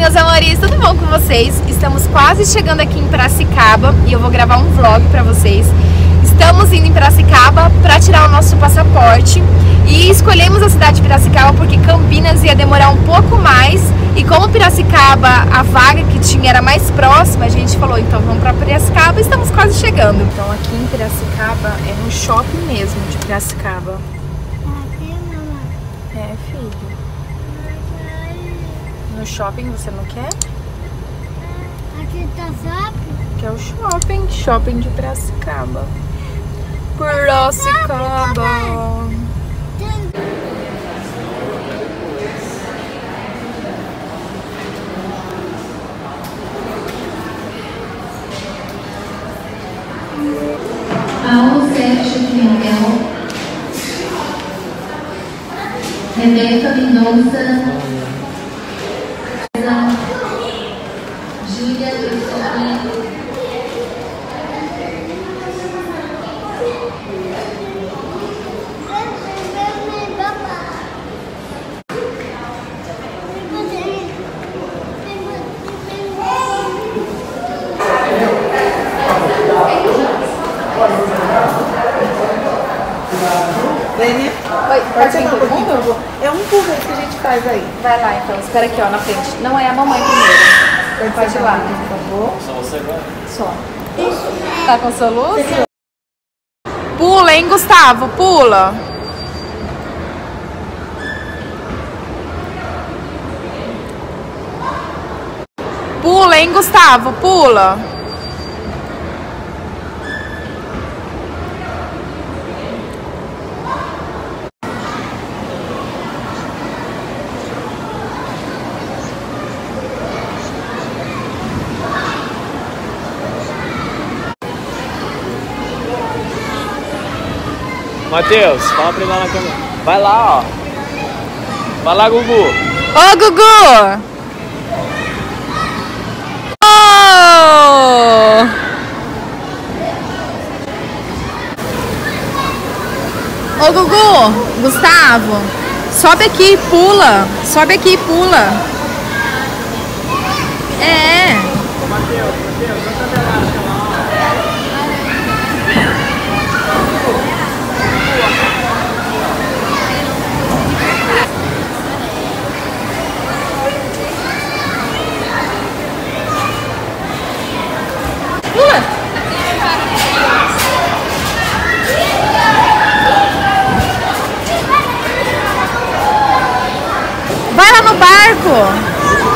meus amores, tudo bom com vocês? Estamos quase chegando aqui em Piracicaba e eu vou gravar um vlog pra vocês. Estamos indo em Piracicaba para tirar o nosso passaporte e escolhemos a cidade de Piracicaba porque Campinas ia demorar um pouco mais e como Piracicaba, a vaga que tinha era mais próxima, a gente falou, então vamos para Piracicaba e estamos quase chegando. Então aqui em Piracicaba é no shopping mesmo de Piracicaba. É, filho. No shopping você não quer? Aqui tá shopping? Que é o shopping de Piracicaba. Piracicaba. Paulo Sérgio Pimentel, Rebeca Mendonça, Júlia Eustóquio, Lênia? Oi, pode vir todo mundo? É um por vez que a gente faz aí. Vai lá então, espera aqui ó, na frente. Não é a mamãe primeiro. Pode ir lá, por favor. Só você agora? Só. Tá com soluço? Pula, hein, Gustavo? Pula. Pula, hein, Gustavo? Pula. Matheus, fala pra ele lá na câmera. Vai lá, ó. Vai lá, Gugu. Ô, Gugu! Oh! Ô, Gugu! Gustavo! Sobe aqui e pula! Sobe aqui e pula! É! Matheus, anda lá. Pula! Vai lá no barco!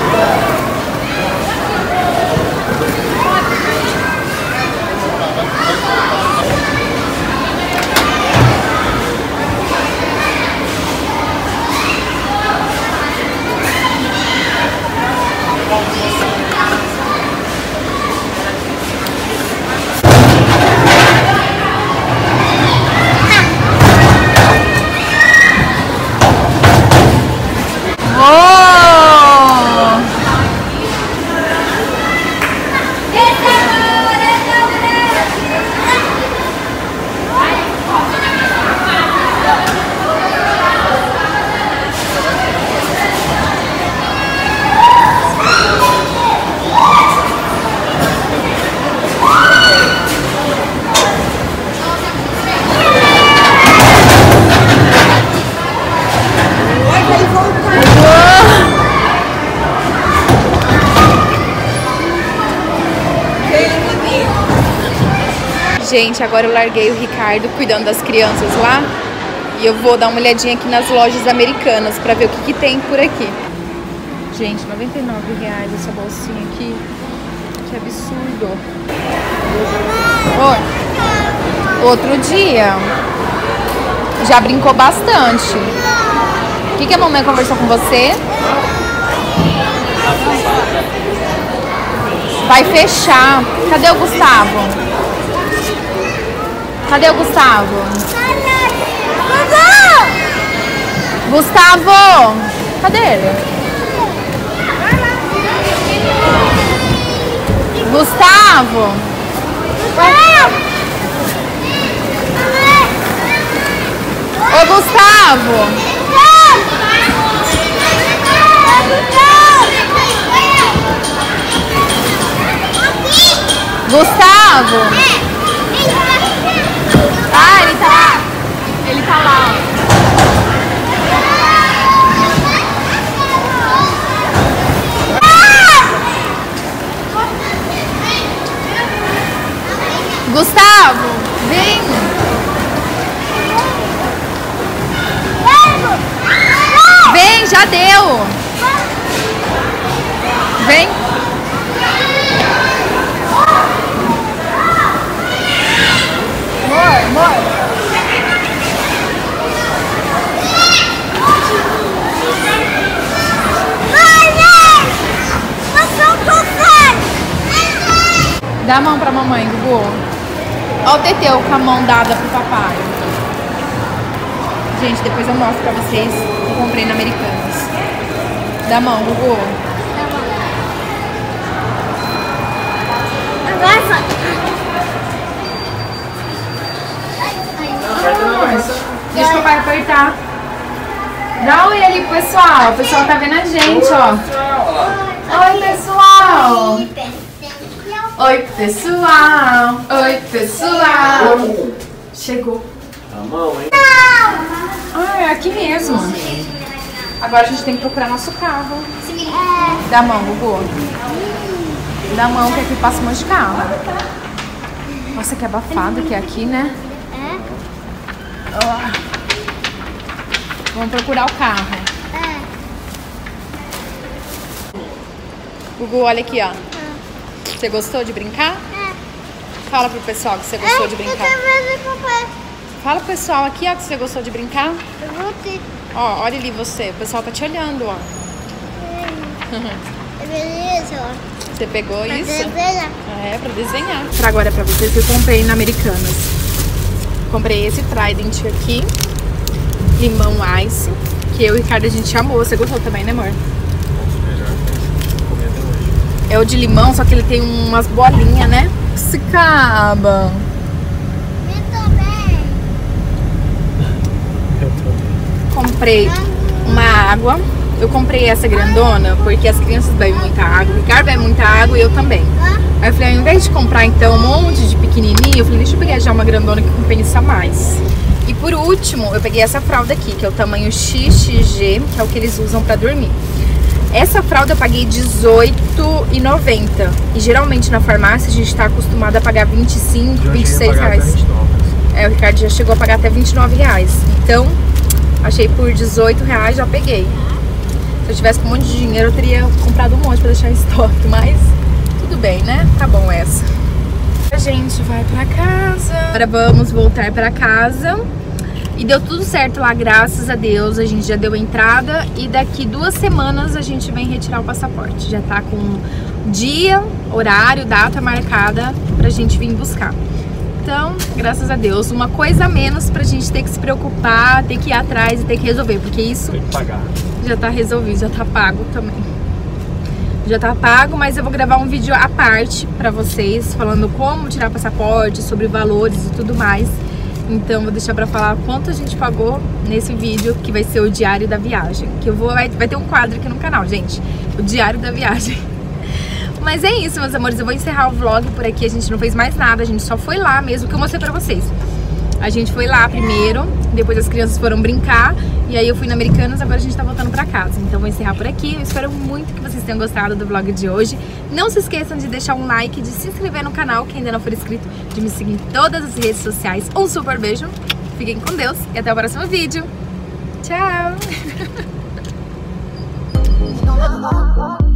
Gente, agora eu larguei o Ricardo cuidando das crianças lá e eu vou dar uma olhadinha aqui nas lojas americanas pra ver o que tem por aqui. Gente, R$99 essa bolsinha aqui. Que absurdo. Oi. Outro dia. Já brincou bastante. O que a mamãe conversou com você? Vai fechar. Cadê o Gustavo? Cadê o Gustavo? Gustavo! Cadê ele? Gustavo! Ô, Gustavo! Gustavo! Ah, ele tá lá. Ele tá lá, ó. Gustavo, vem! Vem, já deu! Vem! Amor! Dá a mão pra mamãe, Gugu. Olha o Teteu com a mão dada pro papai. Gente, depois eu mostro pra vocês o que eu comprei na Americanas. Dá a mão, Gugu. Deixa o papai apertar. Dá um oi ali pro pessoal. O pessoal tá vendo a gente, ó. Oi, pessoal. Oi, pessoal. Oi, pessoal. Chegou. A mão, hein? Ah, é aqui mesmo. Agora a gente tem que procurar nosso carro. Dá a mão, Gugu. Dá a mão que aqui passa um monte de carro. Nossa, que abafado que é aqui, né? Vamos procurar o carro. Gugu, olha aqui, ó. Você gostou de brincar? Fala pro pessoal que você gostou de brincar. Fala pro pessoal aqui, ó, que você gostou de brincar. Ó, olha ali você. O pessoal tá te olhando, ó. Você pegou isso? É, pra desenhar. Pra agora pra vocês que eu comprei na Americanas. Comprei esse Trident aqui. Limão Ice. Que eu e o Ricardo a gente amou. Você gostou também, né, amor? É o de limão, só que ele tem umas bolinhas, né? Se acaba. Comprei uma água. Eu comprei essa grandona porque as crianças bebem muita água. O Ricardo bebe muita água e eu também. Aí eu falei, ao invés de comprar então um monte de pequenininho, eu falei, deixa eu pegar já uma grandona que compensa mais. E por último, eu peguei essa fralda aqui, que é o tamanho XXG, que é o que eles usam pra dormir. Essa fralda eu paguei R$18,90. E geralmente na farmácia a gente tá acostumado a pagar 25, 26 reais. É, o Ricardo já chegou a pagar até 29 reais. Então, achei por 18 reais, já peguei. Se eu tivesse com um monte de dinheiro, eu teria comprado um monte pra deixar em estoque. Mas, tudo bem, né? Tá bom essa. A gente vai pra casa. Agora vamos voltar pra casa. E deu tudo certo lá, graças a Deus. A gente já deu entrada e daqui 2 semanas a gente vem retirar o passaporte. Já tá com dia, horário, data marcada pra gente vir buscar. Então, graças a Deus, uma coisa a menos pra gente ter que se preocupar, ter que ir atrás e ter que resolver, porque isso tem que pagar. Já tá resolvido, já tá pago também. Já tá pago, mas eu vou gravar um vídeo à parte pra vocês, falando como tirar passaporte, sobre valores e tudo mais. Então vou deixar pra falar quanto a gente pagou nesse vídeo, que vai ser o diário da viagem. Que eu vou, vai ter um quadro aqui no canal, gente. O diário da viagem. Mas é isso, meus amores. Eu vou encerrar o vlog por aqui. A gente não fez mais nada, a gente só foi lá mesmo, que eu mostrei pra vocês. A gente foi lá primeiro, depois as crianças foram brincar. E aí eu fui na Americanas, agora a gente tá voltando pra casa. Então vou encerrar por aqui. Eu espero muito que vocês tenham gostado do vlog de hoje. Não se esqueçam de deixar um like, de se inscrever no canal, quem ainda não for inscrito, de me seguir em todas as redes sociais. Um super beijo, fiquem com Deus e até o próximo vídeo. Tchau!